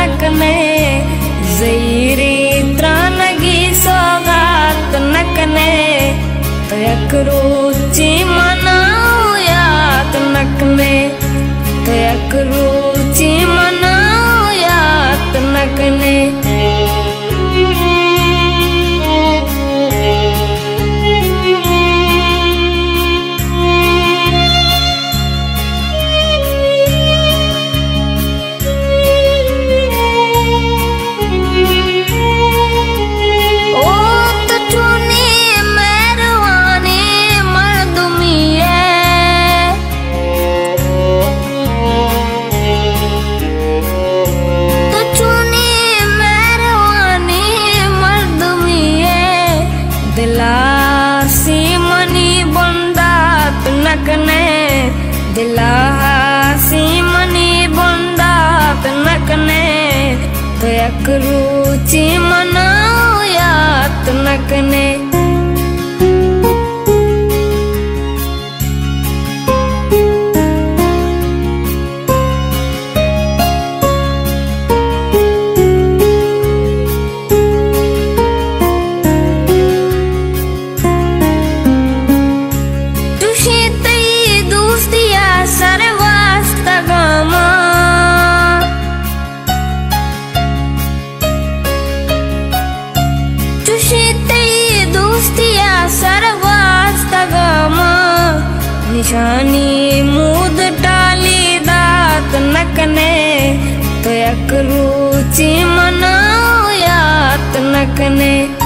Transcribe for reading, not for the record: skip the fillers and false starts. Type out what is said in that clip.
नकने जईरी त्रानगी सौगात नकने तयक रुचि मनाओ यात नकने तयक रुचि मनाओ यात नकने दिलासी मनी बुंदात नकने तयक रुचि मनाओ यात नकने निशानी मूद टाली दात नकने तयक रुचि मनाओ यात नकने।